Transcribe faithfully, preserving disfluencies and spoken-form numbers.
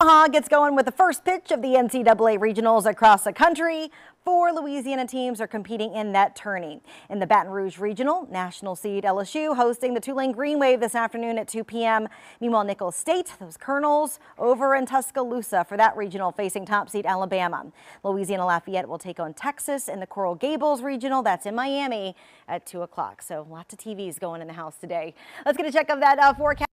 Omaha gets going with the first pitch of the N C double A Regionals across the country. Four Louisiana teams are competing in that tourney. In the Baton Rouge Regional, national seed L S U hosting the Tulane Green Wave this afternoon at two p m Meanwhile, Nicholls State, those Colonels, over in Tuscaloosa for that regional facing top seed Alabama. Louisiana Lafayette will take on Texas in the Coral Gables Regional. That's in Miami at two o'clock. So lots of T Vs going in the house today. Let's get a check of that uh, forecast.